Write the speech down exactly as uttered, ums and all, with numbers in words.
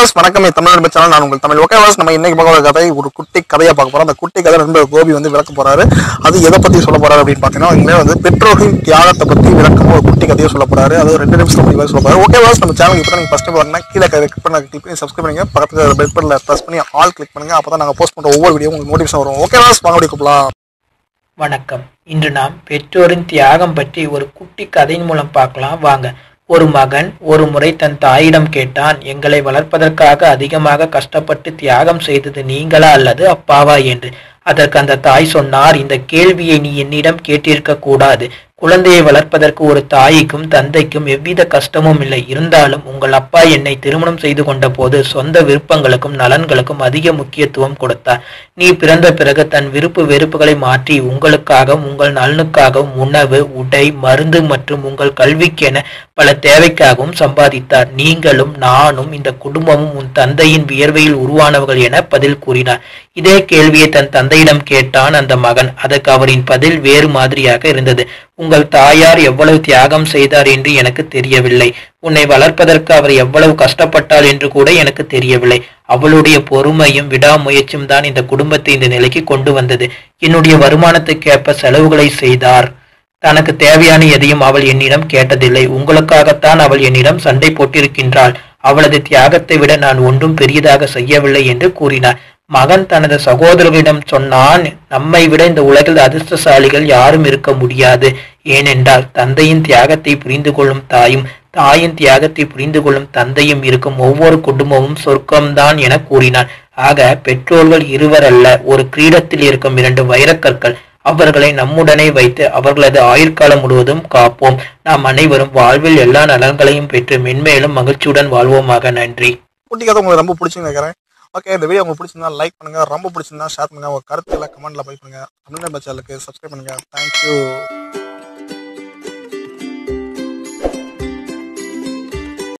Was வணக்கம் தமிழ் நண்பர் channel. நான் உங்கள் தமிழ். ஓகே வாஸ், நம்ம இன்னைக்கு பார்க்க கதை ஒரு குட்டி கதையை பார்க்க போறோம். அந்த குட்டி கதை நண்பர் கோபி வந்து விளக்க போறாரு. அது எதை பத்தி சொல்ல போறாரு அப்படின்னு பார்த்தீங்கன்னா, இங்கே வந்து பெற்றோர்களின் தியாகத்தை பத்தி விளக்கம் ஒரு குட்டி கதையை சொல்ல போறாரு. அது ரெண்டு நிமிஷம் முடிவாக சொல்ல போறாரு. ஓகே வாஸ், நம்ம சேனல் இப்போ நீங்க ஃபர்ஸ்ட் வரணும்னா கீழே கிளிக் பண்ணி கிளிக் பண்ணி சப்ஸ்கிரைப் பண்ணுங்க. பக்கத்துல பெல் பட்டன்ல பிரஸ் பண்ணி ஆல் கிளிக் பண்ணுங்க. அப்பதான் நாங்கள் போஸ்ட் பண்ற ஒவ்வொரு வீடியோ உங்களுக்கு நோட்டிஃபிகேஷன் வரும். ஓகே வாஸ், வாங்க வீடியோ கூப்பிடலாம். வணக்கம். இன்று நாம் பெற்றோரின் தியாகம் பற்றி ஒரு குட்டி கதையின் மூலம் பார்க்கலாம் வாங்க. ஒரு மகன் ஒரு முறை தன் தாயிடம் கேட்டான், எங்களை வளர்ப்பதற்காக அதிகமாக கஷ்டப்பட்டு தியாகம் செய்தது நீங்களா அல்லது அப்பாவா என்று. அதற்கு அந்த தாய் சொன்னார், இந்த கேள்வியை நீ என்னிடம் கேட்டிருக்க கூடாது. குழந்தையை வளர்ப்பதற்கு ஒரு தாய்க்கும் தந்தைக்கும் எவ்வித கஷ்டமும் இல்லை. இருந்தாலும் உங்கள் அப்பா என்னை திருமணம் செய்து கொண்ட போது சொந்த விருப்பங்களுக்கும் நலன்களுக்கும் அதிக முக்கியத்துவம் கொடுத்தார். நீ பிறந்த பிறகு தன் விருப்பு வெறுப்புகளை மாற்றி உங்களுக்காகவும் உங்கள் நலனுக்காகவும் உணவு, உடை, மருந்து மற்றும் உங்கள் கல்விக்கென பல தேவைக்காகவும் சம்பாதித்தார். நீங்களும் நானும் இந்த குடும்பமும் உன் தந்தையின் வியர்வையில் உருவானவர்கள் என பதில் கூறினார். இதே கேள்வியை தன் தந்தையிடம் கேட்டான் அந்த மகன். அதற்கு அவரின் பதில் வேறு மாதிரியாக இருந்தது. உங்கள் தாயார் எவ்வளவு தியாகம் செய்தார் என்று எனக்கு தெரியவில்லை. உன்னை வளர்ப்பதற்கு அவர் எவ்வளவு கஷ்டப்பட்டாள் என்று கூட எனக்கு தெரியவில்லை. அவளுடைய பொறுமையும் விடாமுயற்சியும் தான் இந்த குடும்பத்தை இந்த நிலைக்கு கொண்டு வந்தது. என்னுடைய வருமானத்துக்கேற்ப செலவுகளை செய்தார். தனக்கு தேவையான எதையும் அவள் என்னிடம் கேட்டதில்லை. உங்களுக்காகத்தான் அவள் என்னிடம் சண்டை போட்டிருக்கின்றாள். அவளது தியாகத்தை விட நான் ஒன்றும் பெரியதாக செய்யவில்லை என்று கூறினார். மகன் தனது சகோதரர்களிடம் சொன்னான், நம்மை விட இந்த உலகில் அதிர்ஷ்டசாலிகள் யாரும் இருக்க முடியாது. ஏனென்றால் தந்தையின் தியாகத்தை புரிந்து கொள்ளும் தாயும் தாயின் தியாகத்தை புரிந்து கொள்ளும் தந்தையும் இருக்கும் ஒவ்வொரு குடும்பமும் சொர்க்கம்தான் என கூறினார். ஆக பெற்றோர்கள் இருவர் அல்ல, ஒரு கிரீடத்தில் இருக்கும் இரண்டு வைரக்கற்கள். அவர்களை நம்முடனே வைத்து அவர்களது ஆயுட்காலம் முழுவதும் காப்போம். நாம் அனைவரும் வாழ்வில் எல்லா நலன்களையும் பெற்று மென்மேலும் மகிழ்ச்சியுடன் வாழ்வோமாக. நன்றி. குட்டி கதை உங்களுக்கு ரொம்ப பிடிச்சுன்னு நினைக்கிறேன். ஓகே, இந்த வீடியோ உங்களுக்கு பிடிச்சிருந்தா லைக் பண்ணுங்க, ரொம்ப பிடிச்சிருந்தா ஷேர் பண்ணுங்க, உங்க கருத்து எல்லாம் கமெண்ட்ல போய் பண்ணுங்க. தமிழ் நண்பர் சேனலுக்கு சப்ஸ்கிரைப் பண்ணுங்க. தேங்க்யூ.